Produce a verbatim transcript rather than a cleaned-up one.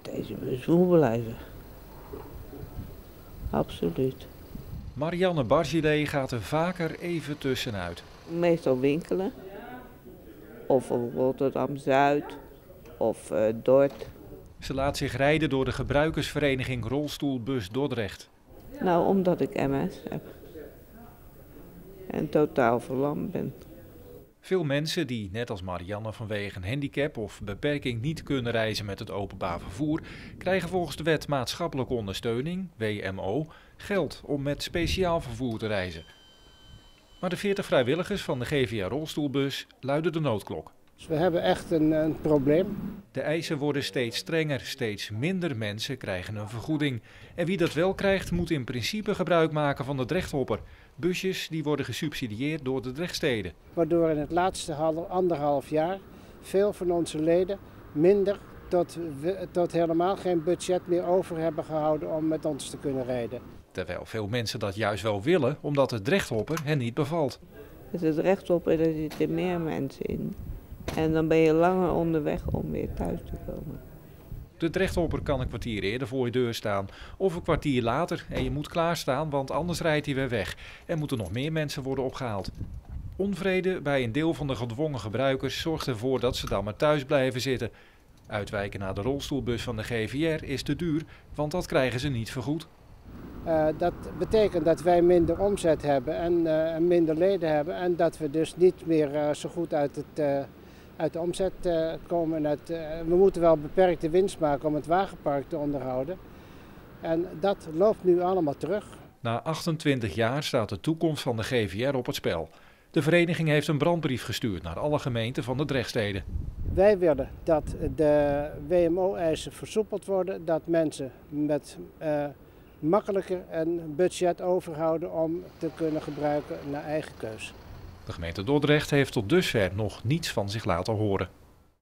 Deze bus moet blijven. Absoluut. Marianne Bargilé gaat er vaker even tussenuit. Meestal winkelen. Of op Rotterdam-Zuid. Of uh, Dort. Ze laat zich rijden door de gebruikersvereniging Rolstoelbus Dordrecht. Nou, omdat ik M S heb. En totaal verlamd ben. Veel mensen die, net als Marianne, vanwege een handicap of beperking niet kunnen reizen met het openbaar vervoer, krijgen volgens de wet maatschappelijke ondersteuning, W M O, geld om met speciaal vervoer te reizen. Maar de veertig vrijwilligers van de G V R Rolstoelbus luiden de noodklok. Dus we hebben echt een, een probleem. De eisen worden steeds strenger, steeds minder mensen krijgen een vergoeding. En wie dat wel krijgt, moet in principe gebruik maken van de Drechthopper. Busjes die worden gesubsidieerd door de Drechtsteden. Waardoor in het laatste anderhalf jaar veel van onze leden minder tot, tot helemaal geen budget meer over hebben gehouden om met ons te kunnen rijden. Terwijl veel mensen dat juist wel willen, omdat de Drechthopper hen niet bevalt. Dus het Drechthopper, daar zitten meer mensen in. En dan ben je langer onderweg om weer thuis te komen. De Drechthopper kan een kwartier eerder voor je deur staan. Of een kwartier later en je moet klaarstaan, want anders rijdt hij weer weg. En moeten nog meer mensen worden opgehaald. Onvrede bij een deel van de gedwongen gebruikers zorgt ervoor dat ze dan maar thuis blijven zitten. Uitwijken naar de rolstoelbus van de G V R is te duur, want dat krijgen ze niet vergoed. Uh, dat betekent dat wij minder omzet hebben en uh, minder leden hebben. En dat we dus niet meer uh, zo goed uit het... Uh, uit de omzet uh, komen. Het, uh, we moeten wel beperkte winst maken om het wagenpark te onderhouden. En dat loopt nu allemaal terug. Na achtentwintig jaar staat de toekomst van de G V R op het spel. De vereniging heeft een brandbrief gestuurd naar alle gemeenten van de Drechtsteden. Wij willen dat de W M O-eisen versoepeld worden. Dat mensen met uh, makkelijker een budget overhouden om te kunnen gebruiken naar eigen keus. De gemeente Dordrecht heeft tot dusver nog niets van zich laten horen.